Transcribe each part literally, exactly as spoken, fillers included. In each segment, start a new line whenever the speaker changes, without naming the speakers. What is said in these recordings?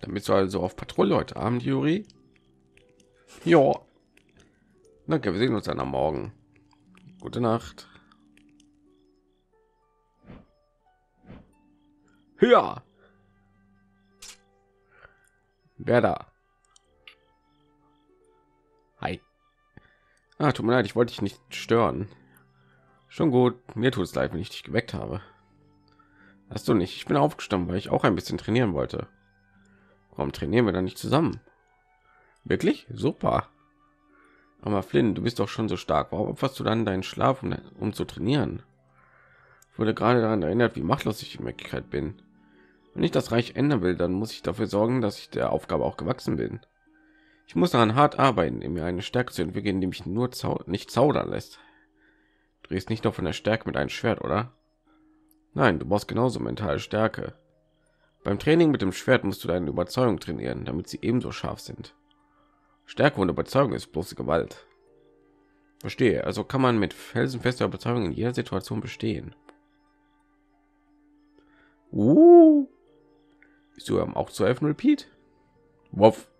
Dann bist du also auf Patrouille heute Abend, Juri? Ja. Danke, wir sehen uns dann am Morgen. Gute Nacht. Ja. Wer da? Hi. Ah, tut mir leid, ich wollte dich nicht stören. Schon gut, mir tut es leid, wenn ich dich geweckt habe. Hast du nicht? Ich bin aufgestanden, weil ich auch ein bisschen trainieren wollte. Warum trainieren wir dann nicht zusammen? Wirklich? Super. Aber Flynn, du bist doch schon so stark. Warum opferst du dann deinen Schlaf, um, um zu trainieren? Ich wurde gerade daran erinnert, wie machtlos ich in Wirklichkeit bin. Wenn ich das Reich ändern will, dann muss ich dafür sorgen, dass ich der Aufgabe auch gewachsen bin. Ich muss daran hart arbeiten, in mir eine Stärke zu entwickeln, die mich nur zau nicht zaudern lässt. Du drehst nicht nur von der Stärke mit einem Schwert, oder? Nein, du brauchst genauso mentale Stärke. Beim Training mit dem Schwert musst du deine Überzeugung trainieren, damit sie ebenso scharf sind. Stärke und Überzeugung ist bloße Gewalt. Verstehe, also kann man mit felsenfester Überzeugung in jeder Situation bestehen. Uh. Bist du auch zu helfen, Repeat? Wuff.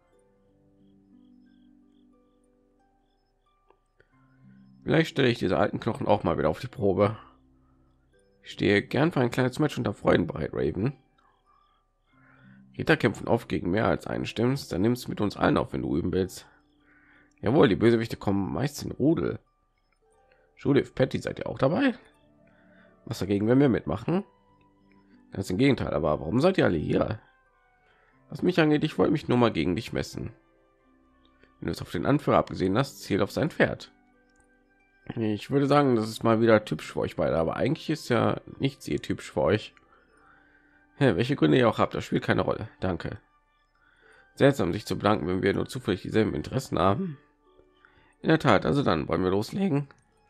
Vielleicht stelle ich diese alten Knochen auch mal wieder auf die Probe. Ich stehe gern für ein kleines Match unter Freunden bereit, Raven. Ritter kämpfen oft gegen mehr als einen Stimmst, dann nimmst mit uns allen auf, wenn du üben willst. Jawohl, die Bösewichte kommen meist in Rudel. Judith, Patty, seid ihr auch dabei? Was dagegen, wenn wir mitmachen? Ganz im Gegenteil, aber warum seid ihr alle hier? Was mich angeht, ich wollte mich nur mal gegen dich messen. Wenn du es auf den Anführer abgesehen hast, zielt auf sein Pferd. Ich würde sagen, das ist mal wieder typisch für euch beide, aber eigentlich ist ja nicht sehr typisch für euch. Ja, welche Gründe ihr auch habt, das spielt keine Rolle. Danke. Seltsam, sich zu bedanken, wenn wir nur zufällig dieselben Interessen haben. In der Tat, also dann wollen wir loslegen.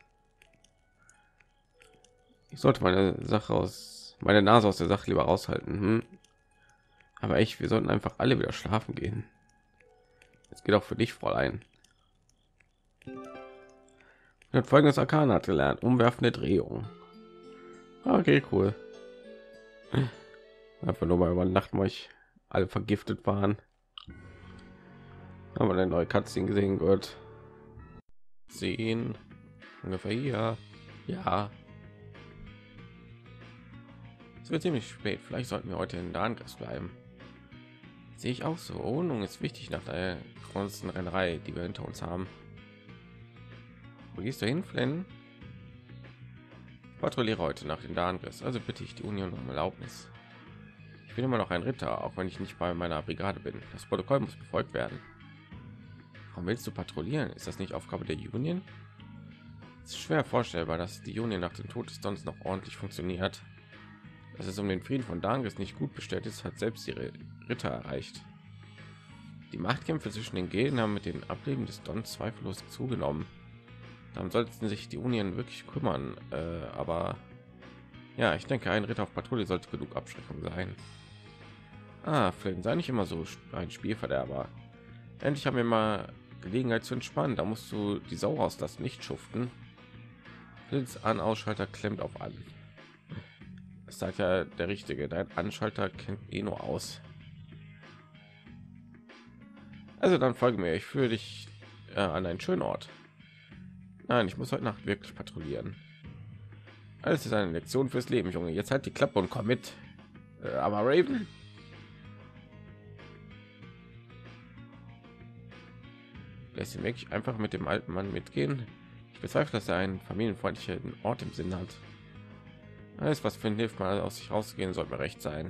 Ich sollte meine Sache aus, meine Nase aus der Sache lieber raushalten. Hm? Aber echt, wir sollten einfach alle wieder schlafen gehen. Jetzt geht auch für dich, Fräulein. Und folgendes Arkan hat gelernt: umwerfende Drehung. Okay, cool. Einfach nur mal über Nacht, weil ich alle vergiftet waren. Haben wir eine neue Cutscene gesehen wird. Sehen ungefähr hier. Ja. Es wird ziemlich spät. Vielleicht sollten wir heute in Darngriff bleiben. Sehe ich auch so. Wohnung ist wichtig nach der großen Rennerei, die wir hinter uns haben. Wo gehst du hin, Flynn? Ich patrouilliere heute nach den Darngriff, also bitte ich die Union um Erlaubnis. Ich bin immer noch ein Ritter, auch wenn ich nicht bei meiner Brigade bin. Das Protokoll muss befolgt werden. Warum willst du patrouillieren? Ist das nicht Aufgabe der Union? Es ist schwer vorstellbar, dass die Union nach dem Tod des Dons noch ordentlich funktioniert. Dass es um den Frieden von Darngriff nicht gut bestellt ist, hat selbst ihre Ritter erreicht. Die Machtkämpfe zwischen den Gilden haben mit den Ableben des Dons zweifellos zugenommen. Dann sollten sich die Union wirklich kümmern, äh, aber ja, ich denke, ein Ritter auf Patrouille sollte genug Abschreckung sein. Ah, Flynn, sei nicht immer so ein Spielverderber. Endlich haben wir mal Gelegenheit zu entspannen. Da musst du die Sau rauslassen, nicht schuften. Blitz an Ausschalter klemmt auf an. Das sagt ja der Richtige. Dein Anschalter kennt eh nur aus. Also dann folge mir. Ich führe dich äh, an einen schönen Ort. Nein, ich muss heute Nacht wirklich patrouillieren. Alles ist eine Lektion fürs Leben, Junge. Jetzt halt die Klappe und komm mit. Äh, aber Raven. Lässt ihn wirklich einfach mit dem alten Mann mitgehen. Ich bezweifle, dass er einen familienfreundlichen Ort im Sinn hat. Alles, was für ihn hilft, mal aus sich rauszugehen, sollte mir recht sein.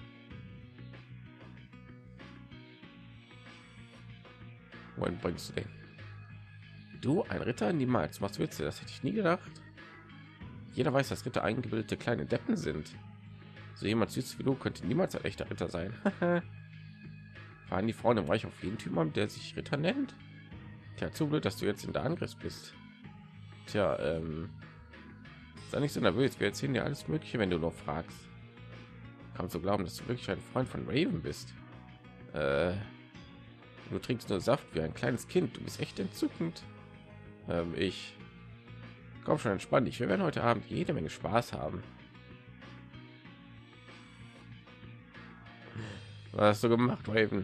Wohin bringst du den? Du, ein Ritter? Niemals. Was willst du? Das hätte ich nie gedacht. Jeder weiß, dass Ritter eingebildete kleine Deppen sind. So jemand süß wie du könnte niemals ein echter Ritter sein. Fahren die Frauen im Reich auf jeden Typ, der sich Ritter nennt? Tja, zu blöd, dass du jetzt in der Angriff bist. Tja, ähm, sei nicht so nervös. Wir erzählen dir alles Mögliche, wenn du nur fragst. Kannst du glauben, dass du wirklich ein Freund von Raven bist? Äh, du trinkst nur Saft wie ein kleines Kind. Du bist echt entzückend. Ähm, ich komm schon, entspann dich. Wir werden heute Abend jede Menge Spaß haben. Was hast du gemacht, Raven?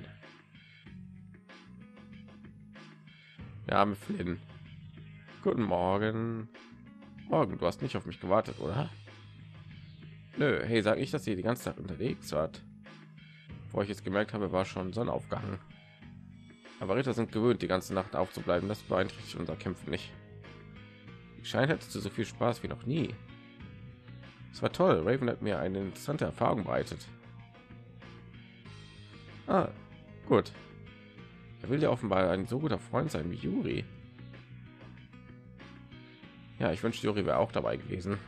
Ja, mit Flynn. Guten Morgen. Morgen, du hast nicht auf mich gewartet, oder? Nö, hey, sag ich, dass sie die ganze Zeit unterwegs hat. Bevor ich jetzt gemerkt habe, war schon Sonnenaufgang. Aber Ritter sind gewöhnt, die ganze Nacht aufzubleiben. Das beeinträchtigt unser Kämpfen nicht. Ich scheine, hättest du so viel Spaß wie noch nie. Es war toll. Raven hat mir eine interessante Erfahrung bereitet. Ah, gut. Er will ja offenbar ein so guter Freund sein wie Yuri. Ja, ich wünschte, Yuri wäre auch dabei gewesen.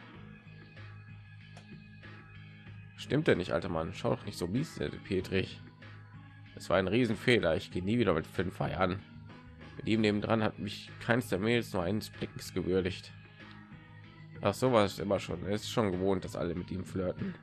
Stimmt denn nicht, alter Mann? Schau doch nicht so mies, Petrich. Es war ein Riesenfehler. Ich gehe nie wieder mit Finn feiern. Mit ihm nebendran hat mich keins der Mädels nur eines Blickes gewürdigt. Ach, so war es immer schon. Er ist schon gewohnt, dass alle mit ihm flirten.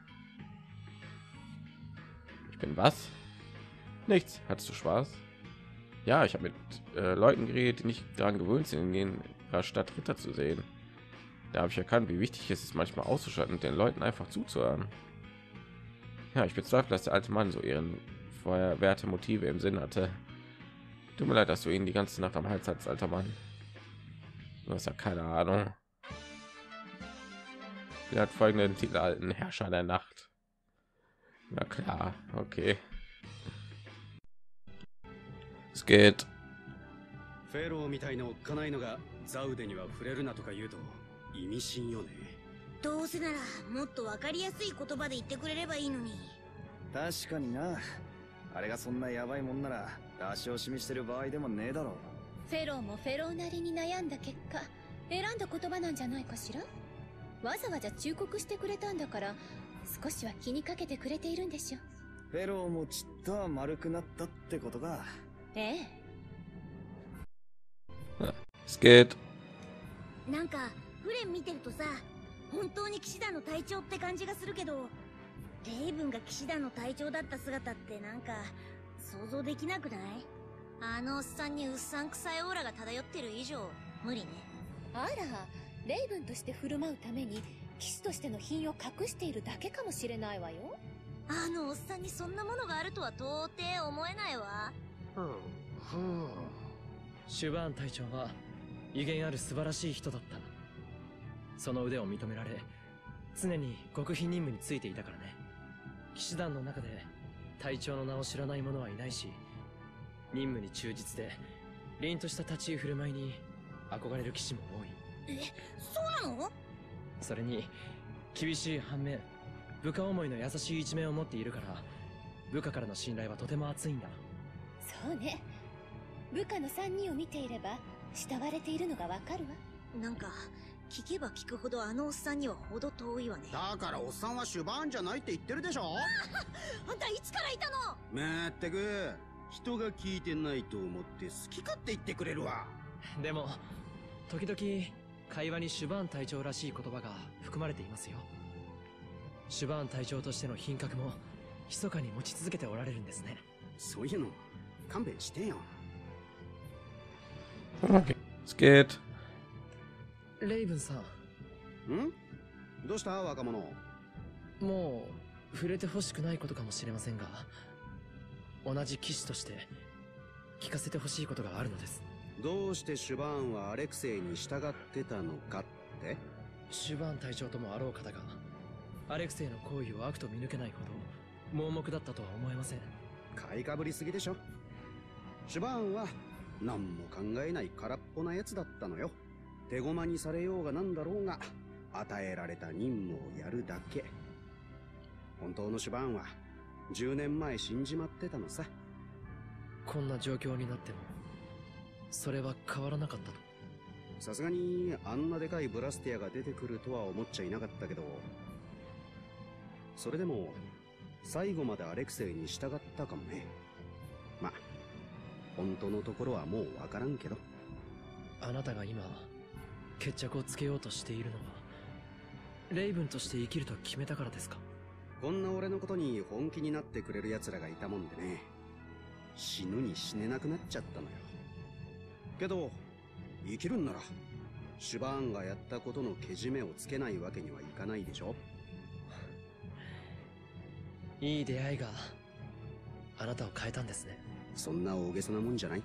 Ich bin was? Nichts. Hattest du Spaß? Ja, ich habe mit äh, Leuten geredet, die nicht daran gewöhnt sind, in ihrer Stadt Ritter zu sehen. Da habe ich erkannt, wie wichtig es ist, manchmal auszuschalten und den Leuten einfach zuzuhören. Ja, ich bezweifle, dass der alte Mann so ihren feuerwerte Motive im Sinn hatte. Tut mir leid, dass du ihn die ganze Nacht am Hals hattest, alter Mann. Du hast ja keine Ahnung. Er hat folgenden Titel erhalten: Herrscher der Nacht. Na klar, okay. Es geht.
フェローみたいなおっかないのがザウデには触れるなとか言うと意味深よね。
どうせならもっとわかりやすい言葉で言ってくれればいいのに。
確かにな。あれがそんなヤバいもんなら出し惜しみしてる場合でもねえだろう。
フェローもフェローなりに悩んだ結果選んだ言葉なんじゃないかしら。わざわざ忠告してくれたんだから少しは気にかけてくれているんでしょ。
フェローもちっとは丸くなったってことか。
ええ。
Es geht.
なんかフレン見てるとさ、本当に騎士団の隊長って感じがするけど、レイブンが騎士団の隊長だった姿ってなんか想像できなくない？あのおっさんにうっさんくさいオーラが漂ってる以上無理ね。
あら、レイブンとして振る舞うために騎士としての品を隠しているだけかもしれないわよ。
あのおっさんにそんなものがあるとは到底思えないわ。
シュバーン隊長は威厳ある素晴らしい人だった。その腕を認められ常に極秘任務についていたからね。騎士団の中で隊長の名を知らない者はいないし、任務に忠実で凛とした立ち居振る舞いに憧れる騎士も多い。
え、そうなの？
それに厳しい反面部下思いの優しい一面を持っているから部下からの信頼はとても厚いんだ。
そうね。部下のさんにんを見ていれば慕われているのがわかるわ。
なんか聞けば聞くほどあのおっさんにはほど遠いわね。
だからおっさんはシュバーンじゃないって言ってるでしょ。
あんたいつからいたの？
まったく人が聞いてないと思って好き勝手言ってくれるわ。
でも時々会話にシュバーン隊長らしい言葉が含まれていますよ。シュバーン隊長としての品格も密かに持ち続けておられるんですね。
そういうの勘弁してよ。
Okay. Es geht.
レイブンさん。
ん？どうした若者？
もう触れてほしくないことかもしれませんが、同じ騎士として聞かせてほしいことがあるのです。
どうしてシュバーンはアレクセイに従ってたのかって？
シュバーン隊長ともあろう方がアレクセイの行為を悪と見抜けないほど盲目だったとは思えません。
買いかぶりすぎでしょ。シュバーンは何も考えない空っぽなやつだったのよ。手駒にされようがなんだろうが与えられた任務をやるだけ。本当のシュバーンはじゅうねんまえ死んじまってたのさ。
こんな状況になってもそれは変わらなかったと。
さすがにあんなでかいブラスティアが出てくるとは思っちゃいなかったけど、それでも最後までアレクセイに従ったかもね。まあ本当のところはもうわからんけど。
あなたが今決着をつけようとしているのはレイブンとして生きると決めたからですか？
こんな俺のことに本気になってくれる奴らがいたもんでね、死ぬに死ねなくなっちゃったのよ。けど生きるんならシュバーンがやったことのけじめをつけないわけにはいかないでしょ。
いい出会いがあなたを変えたんですね。
そんな大げさなもんじゃないって。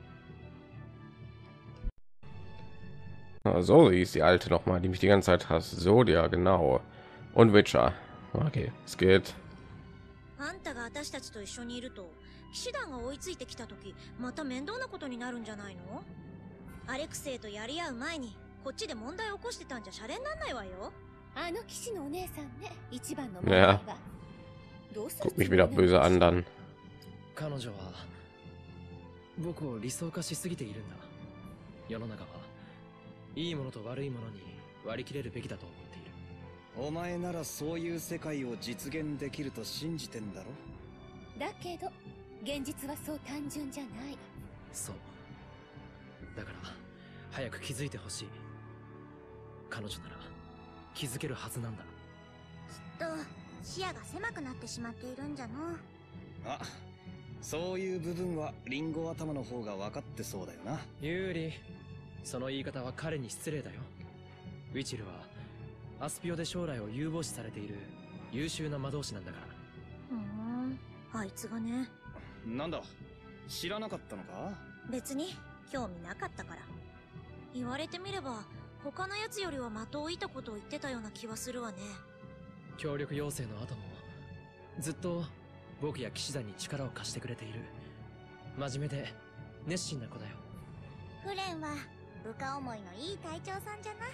Ah, so hieß die alte noch mal, die mich die ganze Zeit hasst. Sodia, genau. Und Witcher. Okay, es geht.
あんたが私たちと一緒にいると騎士団が追いついてきた時また面倒なことになるんじゃないの？アレクセイとやり合う前にこっちで問題を起こしてたんじゃシャレになんないわよ。
あの騎士のお姉さんね、一番の問題は。どうする
Guck mich wieder böse an dann.
彼女は僕を理想化しすぎているんだ。世の中はいいものと悪いものに割り切れるべきだと思っている。
お前ならそういう世界を実現できると信じてんだろ。
だけど現実はそう単純じゃない。
そうだから早く気づいてほしい。彼女なら気づけるはずなんだ。
きっと視野が狭くなってしまっているんじゃの。
あ、そういう部分はリンゴ頭の方が分かってそうだよな。
ユーリ、その言い方は彼に失礼だよ。ウィチルはアスピオで将来を有望視されている優秀な魔導士なんだから。
ふん、あいつがね。
なんだ、知らなかったのか？
別に興味なかったから。言われてみれば他のやつよりは的を射たことを言ってたような気はするわね。
協力要請の後もずっと僕や騎士団に力を貸してくれている真面目で熱心な子だよ。
フレンは部下思いのいい隊長さんじゃな。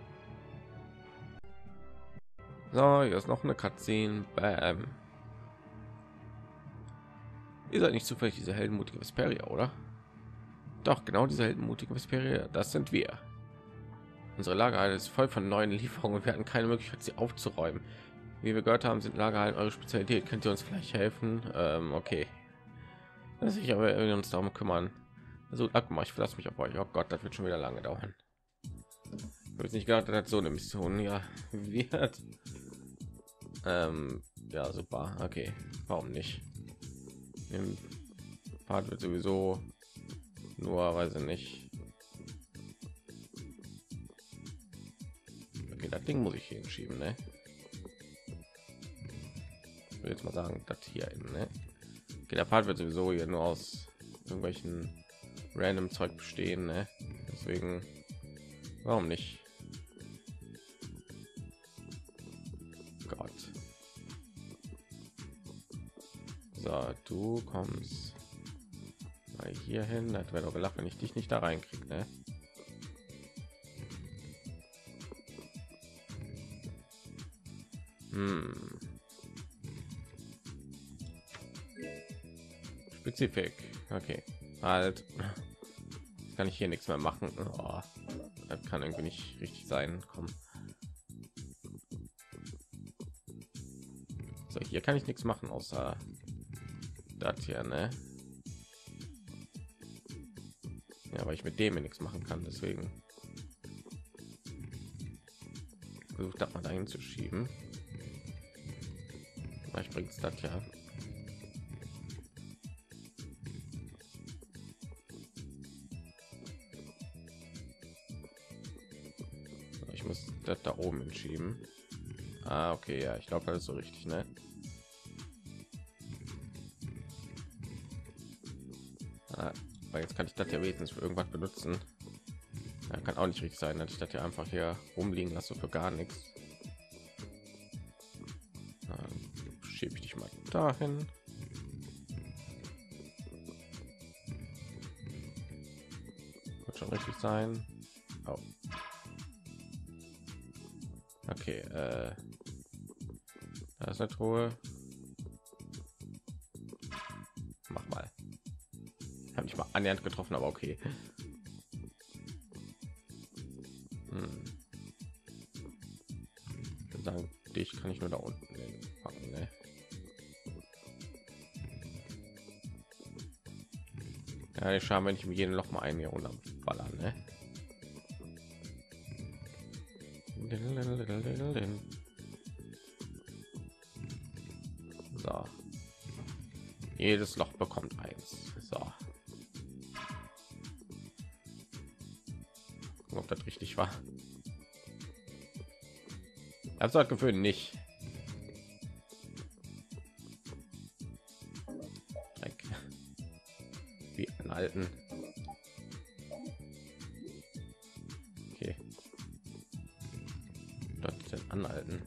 So, hier ist noch eine Cutscene. Bam. Ihr seid nicht zufällig diese heldenmutige Vesperia, oder? Doch, genau diese heldenmutige Vesperia, das sind wir. Unsere Lagerhalle ist voll von neuen Lieferungen und wir hatten keine Möglichkeit, sie aufzuräumen. Wie wir gehört haben, sind Lagerhallen eure Spezialität. Könnt ihr uns vielleicht helfen? Ähm, okay. Das ich aber wir uns darum kümmern. Also, Akma, ich verlasse mich auf euch. Oh Gott, das wird schon wieder lange dauern. Ich habe nicht gedacht, dass so eine Mission ja wird. Ähm, ja, super. Okay, warum nicht? Im Part wird sowieso nur, weiß ich nicht. Okay, das Ding muss ich hier hinschieben, ne? Ich will jetzt mal sagen, das hier hin, ne? Okay, der Part wird sowieso hier nur aus irgendwelchen random Zeug bestehen, ne? Deswegen, warum nicht? Gott. So, du kommst mal hier hin. Das wäre doch gelacht, wenn ich dich nicht da reinkriege, ne? Hm. Spezifik. Okay. Halt. Kann ich hier nichts mehr machen. Oh, das kann irgendwie nicht richtig sein. Komm. So, hier kann ich nichts machen außer das hier, ne? Ja, weil ich mit dem nichts machen kann, deswegen versucht das mal dahin zu schieben. Vielleicht bringt es das ja. Ich muss das da oben entschieben. Ah, okay, ja, ich glaube, das ist so richtig, ne? Ah, weil jetzt kann ich das ja wenigstens für irgendwas benutzen. Ja, kann auch nicht richtig sein, dass ich das hier einfach hier rumliegen lasse für gar nichts. Schiebe ich dich mal dahin. Wird schon richtig sein. Oh. Okay, äh, da ist eine Truhe. Mach mal. Habe ich mal annähernd getroffen, aber okay. Hm. Ich würde sagen, dich kann ich nur da unten packen, ne? Ja, ich schaue, wenn ich mir jeden Loch mal ein hier runterballern, ne? So. Jedes Loch bekommt eins. So. Gucken, ob das richtig war. Also das Gefühl nicht. anhalten. Okay. Dort denn anhalten.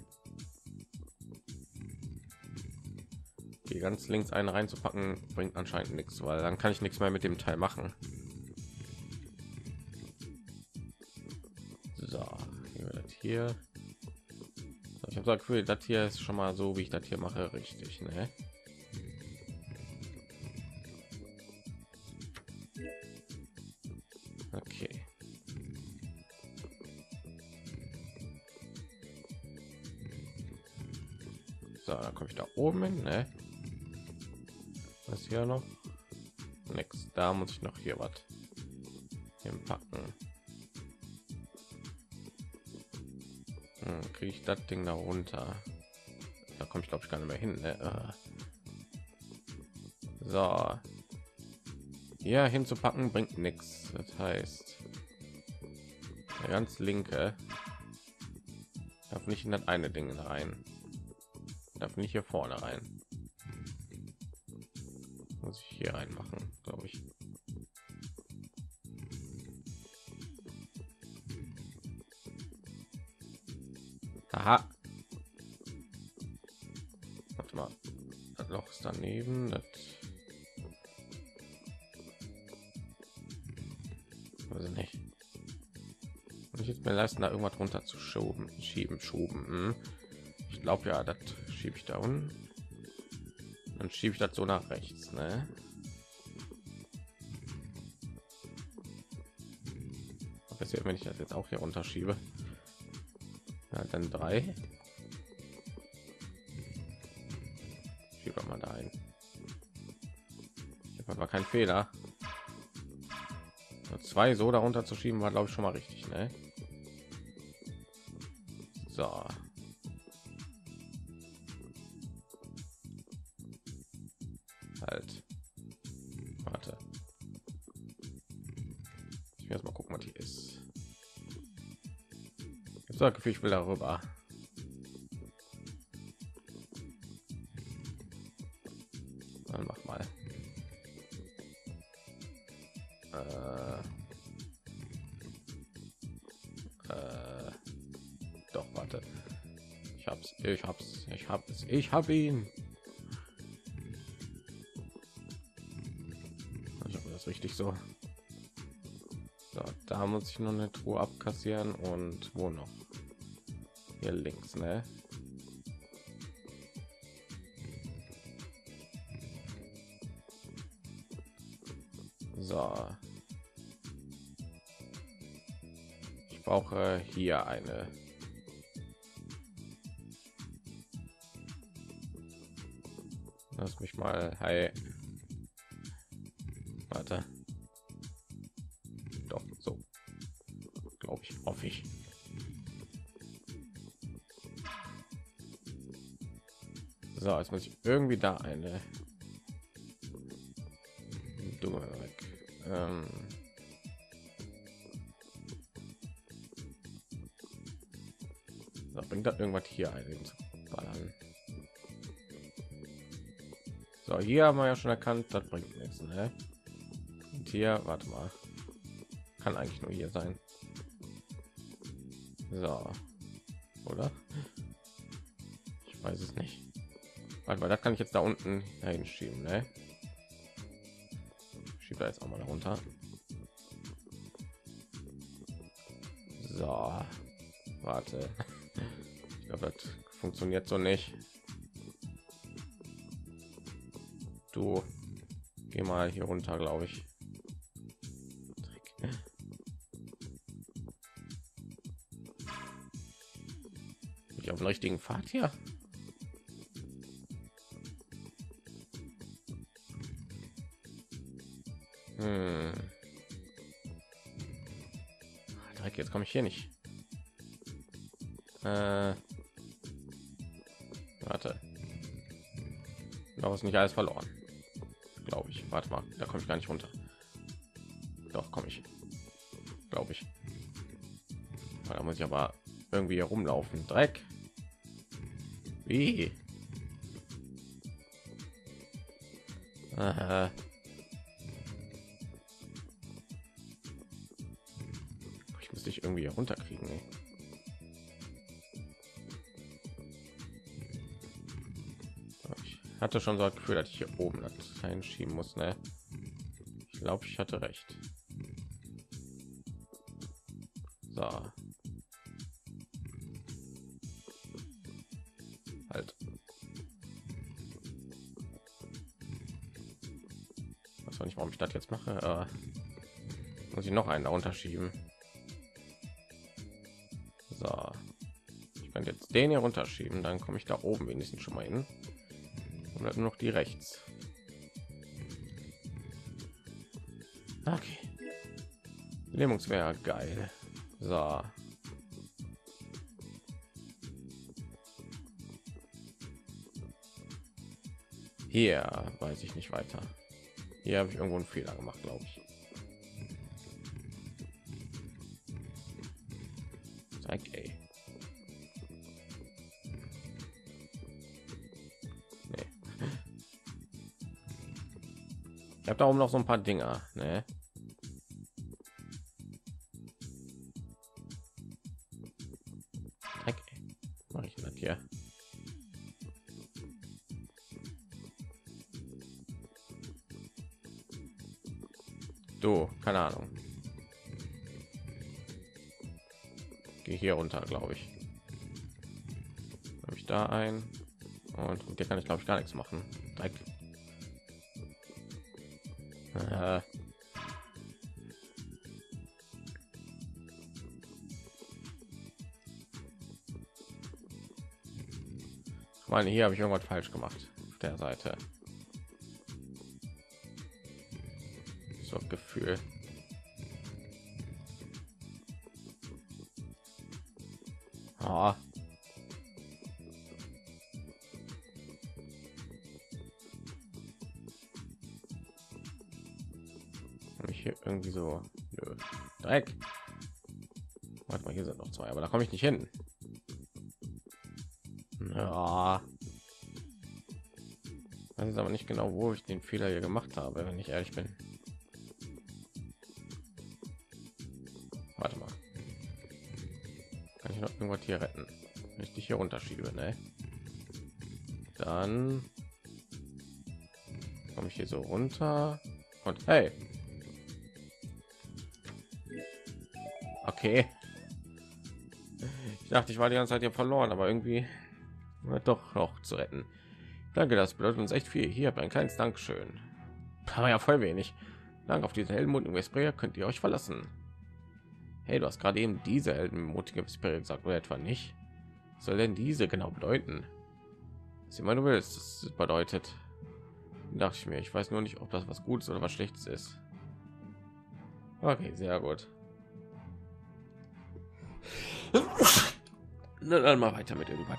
Okay, ganz links einen reinzupacken bringt anscheinend nichts, weil dann kann ich nichts mehr mit dem Teil machen. So, hier wir das hier. Ich habe das Gefühl, das hier ist schon mal so, wie ich das hier mache, richtig, ne? Okay. So, dann komme ich da oben hin, ne? Was hier noch? Nix. Da muss ich noch hier was hinpacken. Hm, kriege ich das Ding da runter? Da komme ich glaube ich gar nicht mehr hin, ne? So. Hier hinzupacken bringt nichts. Das heißt, der ganz linke darf nicht in das eine Ding rein. Darf nicht hier vorne rein. Muss ich hier reinmachen, glaube ich. Aha. Warte mal. Das Loch ist daneben. Das also nicht. Und ich jetzt mir leisten, da irgendwas runter zu schoben, schieben, schoben. Hm. Ich glaube ja, das schiebe ich da unten. Dann schiebe ich das so nach rechts, ne? Was passiert, wenn ich das jetzt auch hier runterschiebe? Ja, dann drei. Schiebe mal da ein. Ich habe aber keinen Fehler. Nur zwei so darunter zu schieben war, glaube ich, schon mal richtig, ne? So. Halt. Warte. Ich will erst mal gucken, was hier ist. Ich sage, ich will darüber. Dann mach mal. Äh. Äh. Doch, warte. Ich hab's. Ich hab's. Ich hab's. Ich hab ihn. Richtig so. So, da muss ich noch eine Truhe abkassieren und wo noch? Hier links, ne? So. Ich brauche hier eine. Lass mich mal. Hey. Warte. Doch, so. Glaube ich, hoffe ich. So, jetzt muss ich irgendwie da eine Dumme weg. Ähm so, bringt das irgendwas hier ein zu ballern. So, hier haben wir ja schon erkannt, das bringt nichts, ne? Und hier, warte mal, kann eigentlich nur hier sein. So, oder? Ich weiß es nicht. Warte mal, das kann ich jetzt da unten dahin schieben, ne? Schiebe da jetzt auch mal runter. So, warte. Ich glaube, das funktioniert so nicht. Du geh mal hier runter, glaube ich. Bin ich auf dem richtigen Pfad hier? Hm. Dreck, jetzt komme ich hier nicht. Äh, warte. Da ist nicht alles verloren, glaube ich. Warte mal, da komme ich gar nicht runter. Doch, komme ich, glaube ich. Da muss ich aber irgendwie hier rumlaufen. Dreck. Wie? Äh. Ich muss dich irgendwie hier runterkriegen. Ey. Ich hatte schon so das Gefühl, dass ich hier oben das einschieben muss. Ne? Ich glaube, ich hatte recht. So. Halt. Ich weiß nicht, warum ich das jetzt mache. Äh, muss ich noch einen darunter schieben? So. Ich kann jetzt den hier runterschieben, dann komme ich da oben wenigstens schon mal hin. Und dann noch die rechts. Okay. Lähmungswehr, geil. So. Hier weiß ich nicht weiter. Hier habe ich irgendwo einen Fehler gemacht, glaube ich. Okay. Nee. Ich habe da oben noch so ein paar Dinger, ne? Okay. Mache ich das hier? Du, keine Ahnung. Gehe hier runter, glaube ich. Habe ich da ein und mit der kann ich glaube ich gar nichts machen. Dreck. Äh. Ich meine, hier habe ich irgendwas falsch gemacht auf der Seite. So Gefühl. Ah. Habe ich hier irgendwie so nö. Dreck. Warte mal, hier sind noch zwei, aber da komme ich nicht hin. Ja. Das ist aber nicht genau, wo ich den Fehler hier gemacht habe, wenn ich ehrlich bin. Warte mal. Kann ich noch irgendwas hier retten? Wenn ich dich hier runterschiebe, ne? Dann komme ich hier so runter und hey. Okay. Ich dachte, ich war die ganze Zeit hier verloren, aber irgendwie wird doch noch zu retten. Danke, das bedeutet uns echt viel. Hier habt ein kleines Dankeschön. Aber ja, voll wenig. Dank auf diesen Heldenmut in Vesperia könnt ihr euch verlassen. Hey, du hast gerade eben diese heldenmutige Vesperia gesagt, oder etwa nicht? Was soll denn diese genau bedeuten? Was immer du willst, das bedeutet. Dachte ich mir, ich weiß nur nicht, ob das was Gutes oder was Schlechtes ist. Okay, sehr gut. Na, dann mal weiter mit irgendwas.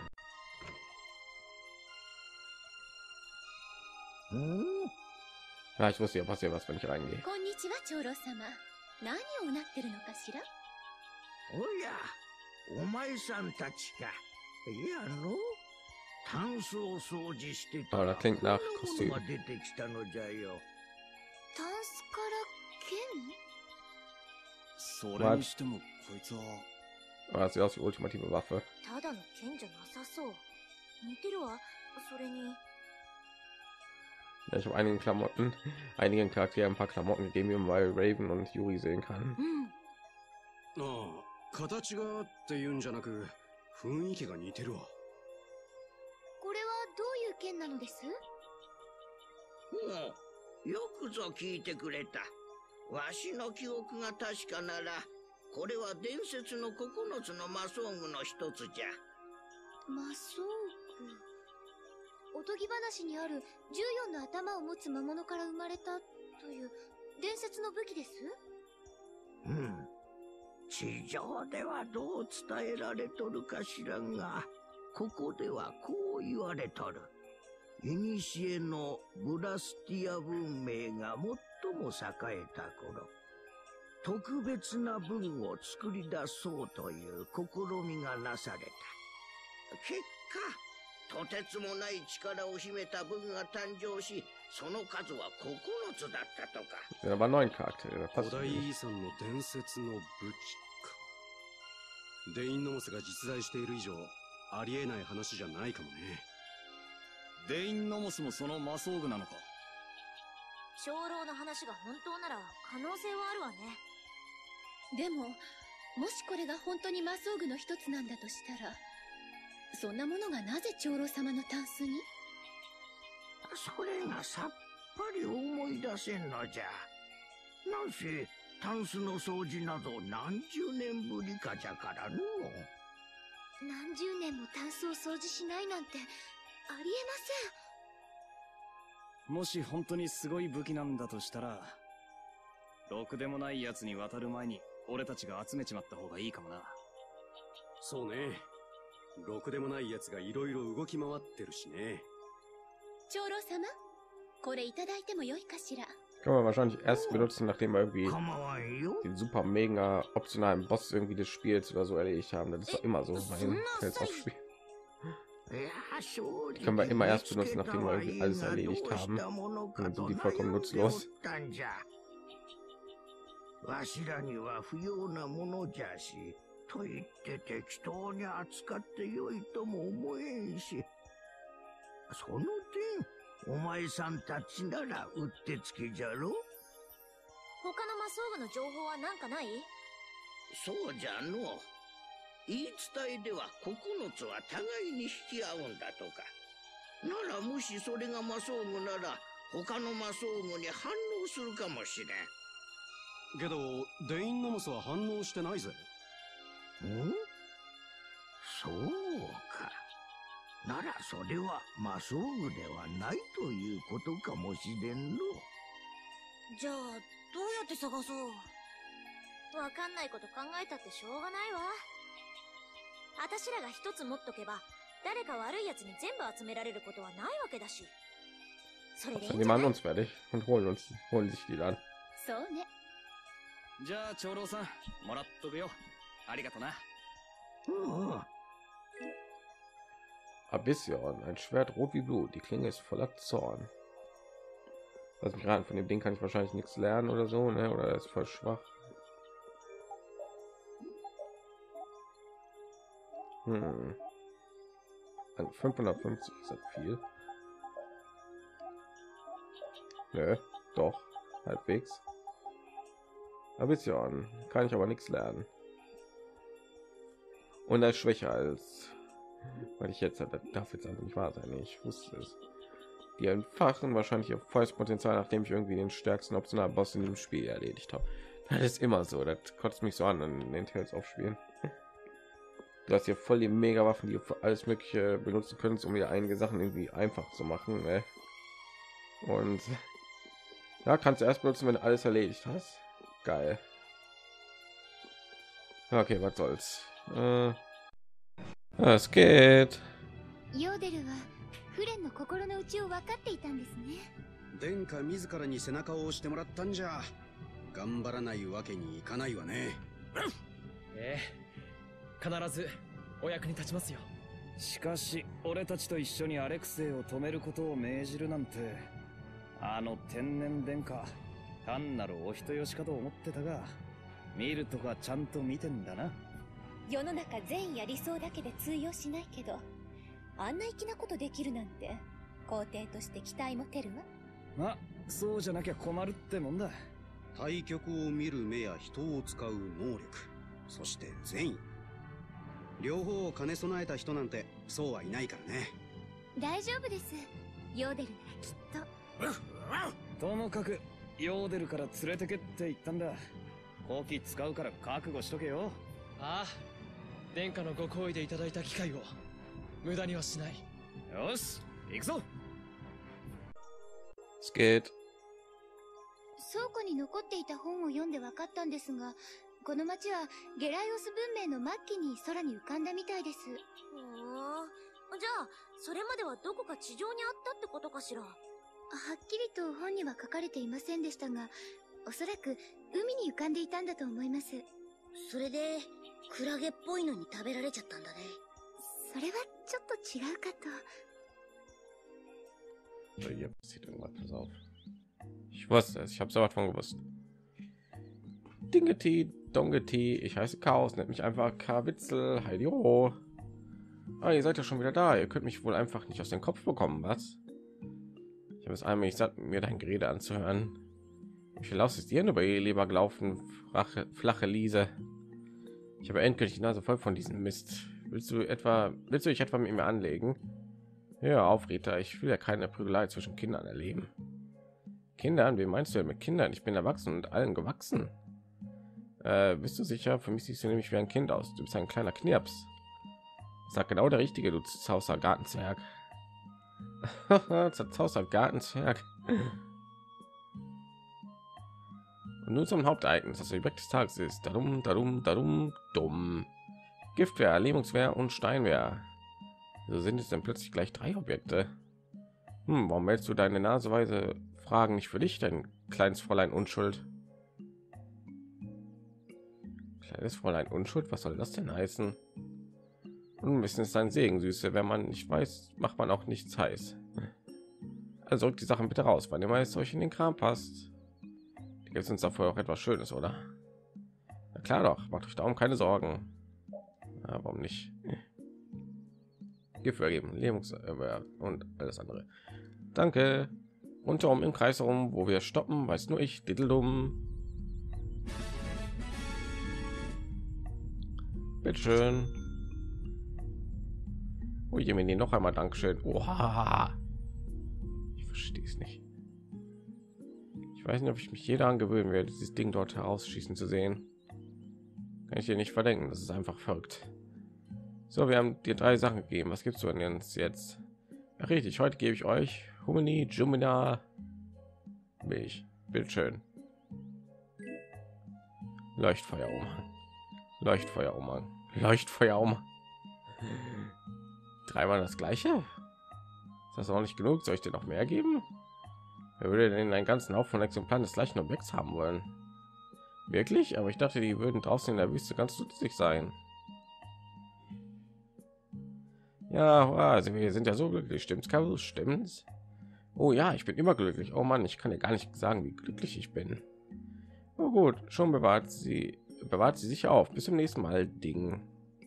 Ja, ich wusste ja passiert was, wenn ich reingehe.
こんにちは、長老様。何をなってるのかしら。
おや、お前さんたちか。いやの、タンスを掃除してた
Aber
ら
das klingt nach
こん
Kostüm.
なものが出てきたのじゃよ。
タンスから剣。
それにしてもこいつは
Aber das sieht aus wie ultimative Waffe.
ただの剣じゃなさそう。似てるわ。それに。
Ja, ich habe einigen Klamotten, einigen Charakteren ein paar Klamotten gegeben, weil Raven und Yuri sehen kann.
ああ、形がっていうんじゃなく、雰囲気が似てるわ。
これはどういう剣なのです？
おう、よくぞ聞いてくれた。わしの記憶が確かなら、これは伝説の九つの魔装具の一つじゃ。
魔装具。おとぎ話にあるじゅうよんの頭を持つ魔物から生まれたという伝説の武器です。
うん。地上ではどう伝えられとるか知らんが、ここではこう言われとる。古のブラスティア文明が最も栄えた頃、特別な文を作り出そうという試みがなされた。結果、とてつもない力を秘めた文が誕生し、 その数はここのつだったとか。
sind aber neun Charaktere, das
古
passt
代
nicht.
遺産の伝説の武器か。デインノモスが実在している以上ありえない話じゃないかもね。
デインノモスもその魔装具なのか。
長老の話が本当なら可能性はあるわね。
でも、もしこれが本当に魔装具の一つなんだとしたら、そんなものがなぜ長老様のタンスに？
それがさっぱり思い出せんのじゃ。なんせタンスの掃除など何十年ぶりかじゃからの。
何十年もタンスを掃除しないなんてありえ
もし本当にすごい武器なんだとしたら、ろくでもない奴に渡る前に俺たちが集めちまった方がいいかもな。
そうね。ろくでもない奴がいろいろ動き回ってるしね。
ません。長老様、これいただいてもよいかしら。
Kann man wahrscheinlich erst benutzen, nachdem wir irgendwie
構わんよ。
den super mega optionalen Boss irgendwie des Spiels oder so erledigt haben. Das ist doch immer so bei den Tales-of-Spielen.
いや、正直
Die können wir immer erst benutzen, nachdem wir irgendwie alles erledigt haben. Und dann sind die vollkommen nutzlos.
わしらには不要なものじゃし、と言って適当に扱ってよいとも思えんし、その点お前さんたちならうってつけじゃろ。
他の魔装具の情報はなんかない？
そうじゃの。言い伝えではここのつは互いに引き合うんだとか。ならもしそれが魔装具なら他の魔装具に反応するかもしれん。
けどデインノモスは反応してないぜ。
ん？そうか。ならそれは魔装具ではないということかもしれんの。
じゃあどうやって探そう。わかんないこと考えたってしょうがないわ。あたしらが一つ持っとけば誰か悪いやつに全部集められることはないわけだし。それでいいん
Die
じゃな
machen
い？
uns fertig und holen uns, holen sich die dann.
そうね。
じゃあ長老さん、もらっとくよ。ありがとな。
うんうん。
Abyssion, ein Schwert rot wie Blut. Die Klinge ist voller Zorn. Lass mich raten, von dem Ding kann ich wahrscheinlich nichts lernen oder so, ne? Oder er ist voll schwach. Hm. fünfhundertfünfzig ist das viel. Nö, doch, halbwegs. Abyssion, kann ich aber nichts lernen. Und er ist schwächer als, weil ich jetzt, das darf jetzt einfach nicht wahr sein, ich wusste es. Die entfachen wahrscheinlich ihr volles Potenzial, nachdem ich irgendwie den stärksten optionalen Boss in dem Spiel erledigt habe. Das ist immer so, das kotzt mich so an in den Tales aufspielen. Du hast hier voll die mega Waffen, die du für alles mögliche benutzen könntest, um dir einige Sachen irgendwie einfach zu machen, ne? Und ja, kannst du erst benutzen, wenn du alles erledigt hast. Geil. Okay, was soll's. Äh, es geht.
ヨーデルはフレンの心の内を分かっていたんですね。
殿下自らに背中を押してもらったんじゃ頑張らないわけにいかないわね。
ええ、必ずお役に立ちますよ。
しかし俺たちと一緒にアレクセイを止めることを命じるなんて、あの天然殿下単なるお人よしかと思ってたが、見るとかちゃんと見てんだな。
世の中善意や理想だけで通用しないけど、あんな粋なことできるなんて皇帝として期待持てるわ。
まあそうじゃなきゃ困るってもんだ。
対局を見る目や人を使う能力、そして善意、両方を兼ね備えた人なんてそうはいないからね。
大丈夫です。ヨーデルならきっ
と。ともかくヨーデルから連れてけって言ったんだ。好機使うから覚悟しとけよ。
ああ、殿下のご好意でいただいた機会を無駄にはしない。
よし、行くぞ。
Es geht.
倉庫に残っていた本を読んで分かったんですが、この町はゲライオス文明の末期に空に浮かんだみたいです。
ふーん。じゃあそれまではどこか地上にあったってことかしら。は
っきりと本には書かれていませんでしたが、おそらく海に浮かんでいたんだと思います。
それでクラゲっぽいのに食べられちゃったんだね。
それはちょっと違うかと。
So, hier passiert irgendwas. Pass auf. Ich wusste es. Ich habe sowas von gewusst. Dingeti, Dongeti. Ich heiße Chaos. Nennt mich einfach K-Witzel. Heidi-Ho. Ah, ihr seid ja schon wieder da. Ihr könnt mich wohl einfach nicht aus dem Kopf bekommen, was? Ich habe es einmal satt, mir dein Gerede anzuhören. Wie viel Laus ist dir über ihr Leber gelaufen, flache, flache Liese? Ich habe endgültig die Nase voll von diesem Mist. Willst du etwa, willst du dich etwa mit mir anlegen? Ja, auf, Rita. Ich will ja keine Prügelei zwischen Kindern erleben. Kindern? Wie meinst du denn mit Kindern? Ich bin erwachsen und allen gewachsen. Äh, bist du sicher? Für mich siehst du nämlich wie ein Kind aus. Du bist ein kleiner Knirps. Sag genau der Richtige, du Zauser Gartenzwerg. Zauser Gartenzwerg. Und nun zum Hauptereignis, das Objekt des Tages ist darum, darum, darum, dumm. Giftwehr, Lähmungswehr und Steinwehr. So sind es denn plötzlich gleich drei Objekte. Hm, warum meldest du deine naseweise Fragen nicht für dich, dein kleines Fräulein Unschuld? Kleines Fräulein Unschuld, was soll das denn heißen? Unwissen ist ein Segen, Süße. Wenn man nicht weiß, macht man auch nichts heiß. Also rückt die Sachen bitte raus, wann immer es euch in den Kram passt. Gibt es uns dafür auch etwas Schönes, oder? Na klar doch, macht euch darum keine Sorgen. Ja, warum nicht? Gift geben, Lähmungs äh, und alles andere. Danke. Rundherum im Kreis herum, wo wir stoppen, weiß nur ich, Diddledum. Bitte schön. Oh, je, mir noch einmal Dankeschön. Oha. Ich verstehe es nicht. Ich weiß nicht, ob ich mich jeder angewöhnen werde, dieses Ding dort herausschießen zu sehen. Kann ich dir nicht verdenken, das ist einfach verrückt. So, wir haben dir drei Sachen gegeben. Was gibst du denn jetzt? Ja, richtig, heute gebe ich euch Humani, Jumina, Milch. Bildschön. Leuchtfeuer um. Leuchtfeuer um. Leuchtfeuer um. Dreimal das gleiche? Ist das auch nicht genug? Soll ich dir noch mehr geben? Wer würde denn einen ganzen Haufen von Exemplaren des gleichen Objekts haben wollen? Wirklich? Aber ich dachte, die würden draußen in der Wüste ganz nützlich sein. Ja, also wir sind ja so glücklich. Stimmt's, Carol? Stimmt's? Oh ja, ich bin immer glücklich. Oh Mann, ich kann dir gar nicht sagen, wie glücklich ich bin. Oh gut, schon bewahrt sie, bewahrt sie sich auf. Bis zum nächsten Mal, Ding.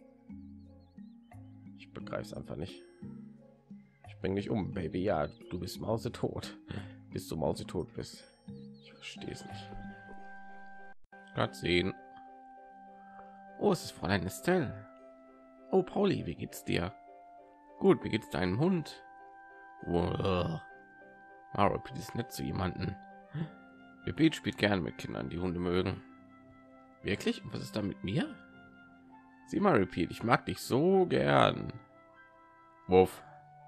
Ich begreife es einfach nicht. Ich bringe dich um, Baby. Ja, du bist mausetot. Bis du mausetot bist. Ich verstehe es nicht. Gerade sehen. Oh, es ist Fräulein Estelle. Oh, Pauli, wie geht's dir? Gut, wie geht's deinem Hund? Wow. Repeat ist nett zu jemanden. Repeat spielt gerne mit Kindern, die Hunde mögen. Wirklich? Und was ist da mit mir? Sieh mal, Repeat, ich mag dich so gern. Wuff.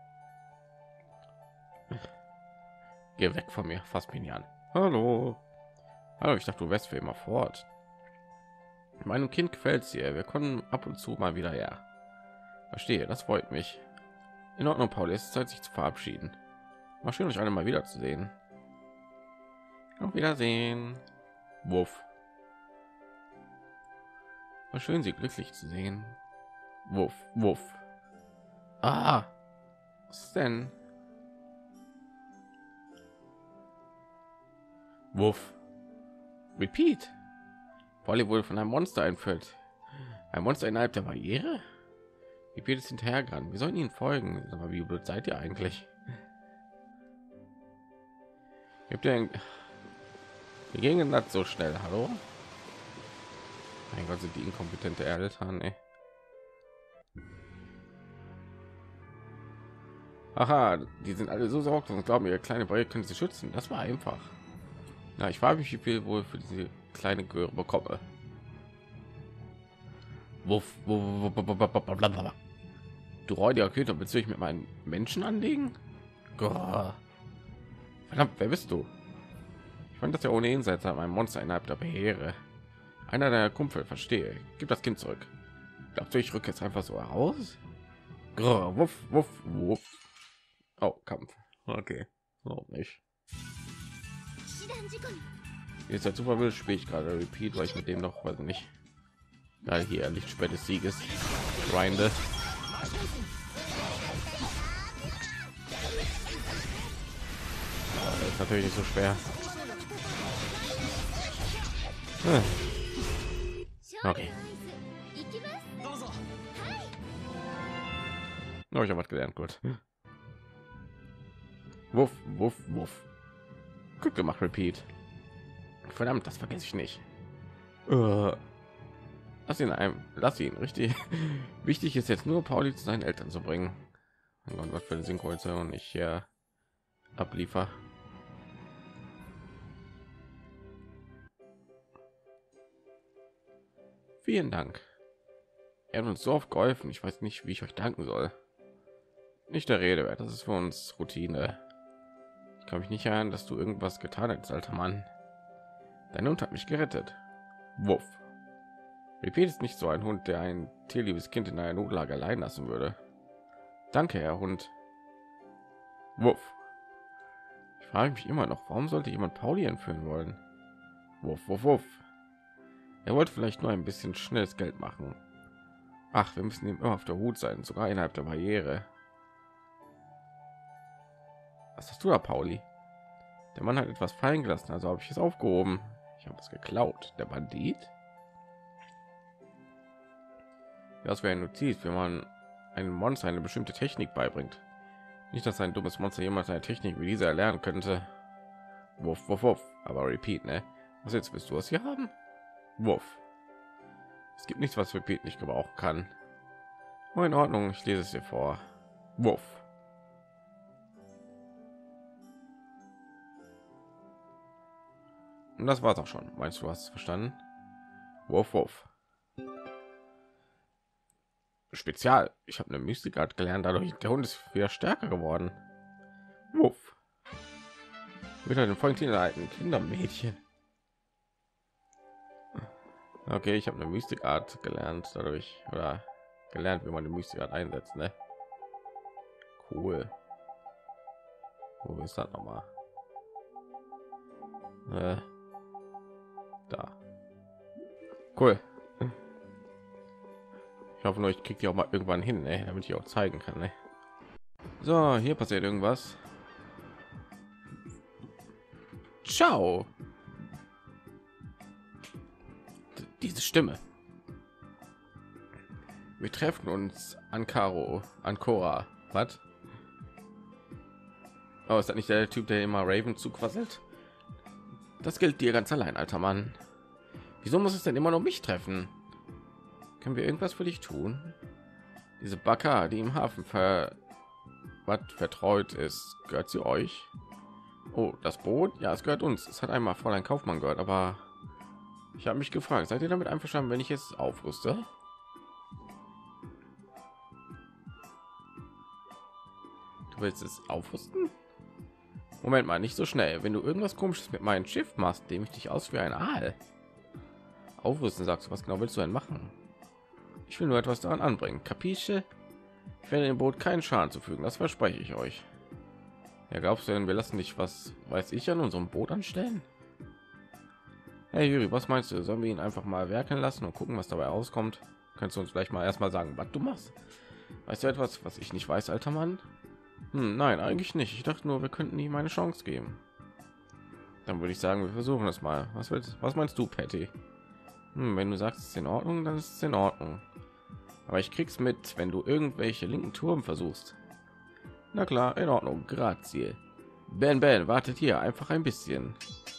Geh weg von mir, fass mich nicht an. Hallo. Hallo, ich dachte, du wärst für immer fort. Meinem Kind gefällt es dir. Wir kommen ab und zu mal wieder her. Verstehe, das freut mich. In Ordnung, Paul, es ist Zeit, sich zu verabschieden. Mal schön, euch alle mal wieder zu sehen. Auf Wiedersehen. Wuff. War schön, sie glücklich zu sehen. Wuff, wuff. Ah, was ist denn? Wuff. Repeat. Polly wurde von einem Monster entführt. Ein Monster innerhalb der Barriere? Repeat ist hinterhergerannt. Wir sollten ihnen folgen. Aber wie blöd seid ihr eigentlich? Habt ihr ein... Wir gingen das so schnell. Hallo? Mein Gott, sind die inkompetente Eltern, ey. Aha, die sind alle so sorglos und glauben, ihre kleine Barriere können sie schützen. Das war einfach. Na, ich frage mich, wie viel wohl für diese kleine Göre bekomme. Wuff, wuff, wuff, wuff, du räudiger Köter, willst du dich mit meinen Menschen anlegen? Gott. Verdammt, wer bist du? Ich fand das ja ohnehin seltsam, ein Monster innerhalb der Barriere. Einer der Kumpel, verstehe. Gib das Kind zurück. Glaubst du, ich rücke jetzt einfach so heraus? Grrr, wuff, wuff, wuff. Oh, Kampf. Okay. Auch nicht. Jetzt halt super wild, spiele ich gerade Repeat, weil ich mit dem noch, weiß nicht, gerade hier Lichtschwert des Sieges grinde. ist natürlich nicht so schwer. Hm. Okay. Oh, ich habe was gelernt, gut. Wuff, wuff, wuff. Gut gemacht, Repeat. Verdammt, das vergesse ich nicht. Uh, lass ihn ein, lass ihn, richtig. Wichtig ist jetzt nur, Pauli zu seinen Eltern zu bringen. Und was für eine Synchronisation ich hier abliefer. Vielen Dank. Er hat uns so oft geholfen. Ich weiß nicht, wie ich euch danken soll. Nicht der Rede wert. Das ist für uns Routine. Ich kann mich nicht erinnern, dass du irgendwas getan hättest, alter Mann. Dein Hund hat mich gerettet. Wuff. Repeat ist nicht so ein Hund, der ein tierliebes Kind in einer Notlage allein lassen würde. Danke, Herr Hund. Wuff. Ich frage mich immer noch, warum sollte jemand Pauli entführen wollen? Wuff, wuff, wuff. Er wollte vielleicht nur ein bisschen schnelles Geld machen. Ach, wir müssen ihm immer auf der Hut sein, sogar innerhalb der Barriere. Was hast du da, Pauli? Der Mann hat etwas fallen gelassen, also habe ich es aufgehoben. Ich habe es geklaut. Der Bandit? Das wäre eine Notiz, wenn man einem Monster eine bestimmte Technik beibringt. Nicht, dass ein dummes Monster jemals eine Technik wie diese erlernen könnte. Wuff, wuff, wuff. Aber Repeat, ne? Was jetzt willst du es hier haben? Wuff. Es gibt nichts, was Repeat nicht gebrauchen kann. Oh, in Ordnung, ich lese es dir vor. Wuff. Und das war's auch schon. Meinst du, hast es verstanden? Wuff, wuff. Spezial. Ich habe eine Mystikart gelernt, dadurch der Hund ist wieder stärker geworden. Wuff. Wieder den vollen alten Kindermädchen. Okay, ich habe eine Mystikart gelernt, dadurch oder gelernt, wie man die Mystikart einsetzt, ne? Cool. Wo ist das noch mal? Äh, da. Cool. Ich hoffe nur, ich kriege die auch mal irgendwann hin, ne? Damit ich auch zeigen kann, ne? So, hier passiert irgendwas. Ciao. D diese Stimme. Wir treffen uns an Karo, an Cora. Was? Oh, ist das nicht der Typ, der immer Raven zuquasselt? Das gilt dir ganz allein, alter Mann. Wieso muss es denn immer noch mich treffen? Können wir irgendwas für dich tun? Diese Baka, die im Hafen ver was vertraut ist, gehört sie euch? Oh, das Boot? Ja, es gehört uns. Es hat einmal Fräulein Kaufmann gehört, aber ich habe mich gefragt, seid ihr damit einverstanden, wenn ich es aufrüste? Du willst es aufrüsten? Moment mal, nicht so schnell. Wenn du irgendwas Komisches mit meinem Schiff machst, dem ich dich aus wie ein Aal. Aufrüsten, sagst du, was genau willst du denn machen? Ich will nur etwas daran anbringen. Kapische? Ich werde dem Boot keinen Schaden zufügen, das verspreche ich euch. Ja, glaubst du denn, wir lassen dich, was weiß ich, an unserem Boot anstellen? Hey Juri, was meinst du? Sollen wir ihn einfach mal werkeln lassen und gucken, was dabei rauskommt? Kannst du uns vielleicht mal erstmal sagen, was du machst? Weißt du etwas, was ich nicht weiß, alter Mann? Hm, nein, eigentlich nicht. Ich dachte nur, wir könnten ihm eine Chance geben. Dann würde ich sagen, wir versuchen es mal. Was willst, was meinst du, Patty? Hm, wenn du sagst, es ist in Ordnung, dann ist es in Ordnung. Aber ich krieg's mit, wenn du irgendwelche linken Turm versuchst. Na klar, in Ordnung. Grazie. Ben Ben, wartet hier einfach ein bisschen.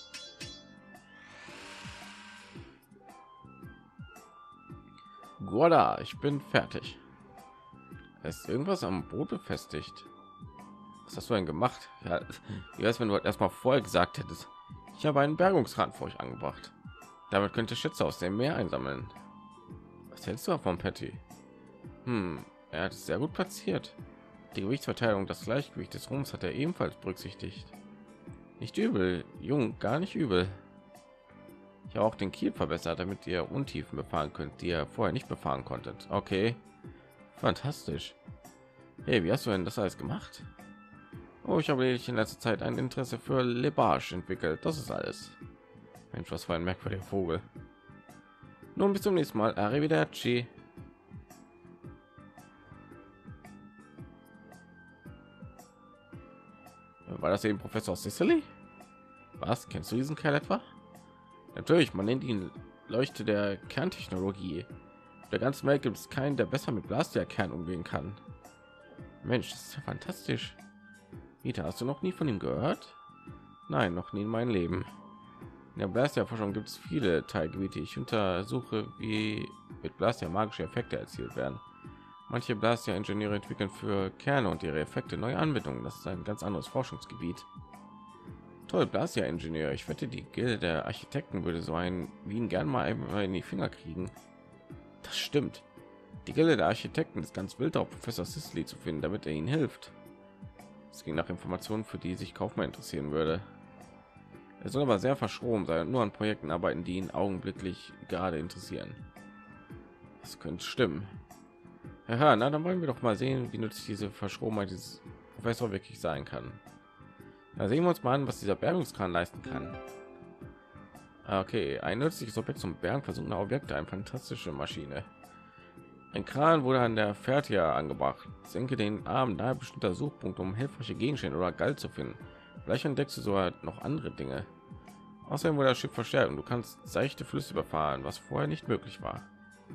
Voilà, ich bin fertig. Es ist irgendwas am Boot befestigt. Was hast du denn gemacht? Ja, wie wär's, wenn du erstmal vorher gesagt hättest, ich habe einen Bergungsrad für euch angebracht. Damit könnt ihr Schätze aus dem Meer einsammeln. Was hältst du davon, Patty? Hm, er hat es sehr gut platziert. Die Gewichtsverteilung, das Gleichgewicht des Rumpfs hat er ebenfalls berücksichtigt. Nicht übel, jung, gar nicht übel. Ich habe auch den Kiel verbessert, damit ihr Untiefen befahren könnt, die ihr vorher nicht befahren konntet. Okay, fantastisch. Hey, wie hast du denn das alles gemacht? Oh, ich habe in letzter Zeit ein Interesse für Lebage entwickelt. Das ist alles. Mensch, was für ein merkwürdiger Vogel. Nun bis zum nächsten Mal. Arrivederci. War das eben Professor Sicily? Was? Kennst du diesen Kerl etwa? Natürlich, man nennt ihn Leuchte der Kerntechnologie. Auf der ganzen Welt gibt es keinen, der besser mit Blaster-Kern umgehen kann. Mensch, das ist ja fantastisch. Rita, hast du noch nie von ihm gehört? Nein, noch nie in meinem Leben. In der Blaster-Forschung gibt es viele Teilgebiete. Ich untersuche, wie mit Blaster magische Effekte erzielt werden. Manche Blaster-Ingenieure entwickeln für Kerne und ihre Effekte neue Anwendungen. Das ist ein ganz anderes Forschungsgebiet. Toll, Blaster-Ingenieur. Ich wette, die Gilde der Architekten würde so einen wie ihn gern mal einmal in die Finger kriegen. Das stimmt. Die Gilde der Architekten ist ganz wild auf Professor Sisley zu finden, damit er ihnen hilft. Es ging nach Informationen, für die sich Kaufmann interessieren würde. Er soll aber sehr verschroben sein und nur an Projekten arbeiten, die ihn augenblicklich gerade interessieren. Das könnte stimmen. Aha, na dann wollen wir doch mal sehen, wie nützlich diese Verschrobenheit dieses Professor wirklich sein kann. Da sehen wir uns mal an, was dieser Bergungskran leisten kann. Okay, ein nützliches Objekt zum Bergen versunkener Objekte, eine fantastische Maschine. Ein Kran wurde an der Fertia angebracht. Senke den Arm nahe bestimmter Suchpunkte, um hilfreiche Gegenstände oder Galt zu finden. Vielleicht entdeckst du sogar noch andere Dinge. Außerdem wurde das Schiff verstärkt und du kannst seichte Flüsse überfahren, was vorher nicht möglich war.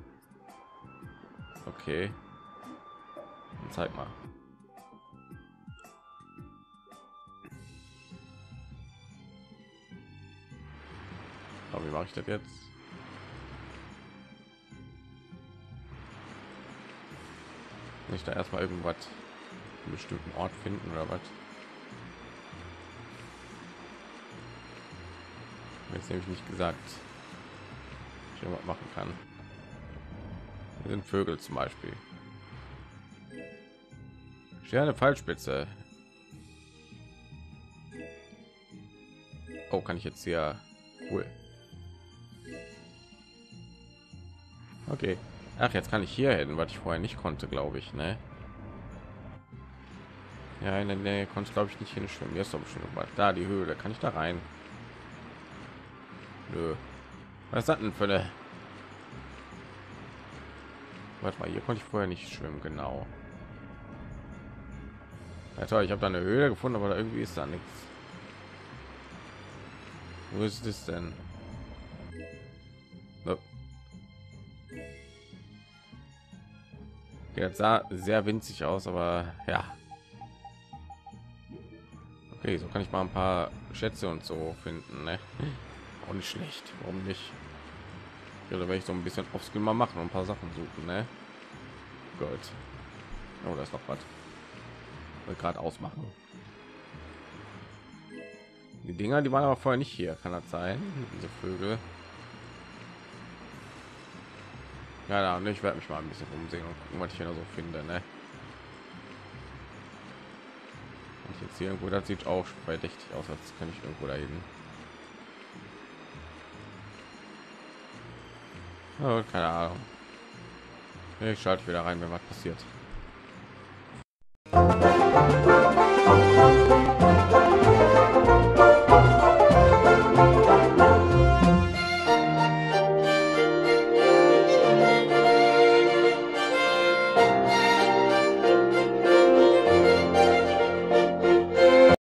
Okay. Dann zeig mal. Aber wie mache ich das jetzt? Nicht da erstmal irgendwas einen bestimmten Ort finden oder was? Jetzt nämlich nicht gesagt, ich irgendwas machen kann. Hier sind Vögel zum Beispiel. Sterne Pfeilspitze. Oh, kann ich jetzt hier? Cool. Okay. Ach, jetzt kann ich hier hin, was ich vorher nicht konnte, glaube ich, ne? Ja, in der Nähe konnte ich, glaube ich, nicht hinschwimmen. Jetzt doch bestimmt was. Da die Höhle, kann ich da rein? Nö. Was ist das denn für eine? Warte mal, hier konnte ich vorher nicht schwimmen, genau. Ja, toll, ich habe da eine Höhle gefunden, aber da irgendwie ist da nichts. Wo ist es denn? No. Okay, das sah sehr winzig aus, aber ja. Okay, so kann ich mal ein paar Schätze und so finden, ne? Auch nicht schlecht, warum nicht? Ja, da werde ich so ein bisschen aufs mal machen und ein paar Sachen suchen, ne? Gut. Oh, da ist noch was. Gerade ausmachen. Die Dinger, die waren aber vorher nicht hier, kann das sein? Diese Vögel. Ja, da, ich werde mich mal ein bisschen umsehen und gucken, was ich hier noch so finde, ne? Und jetzt hier irgendwo, das sieht auch verdächtig aus, als kann ich irgendwo dahin. Oh, keine Ahnung. Ich schalte wieder rein, wenn was passiert.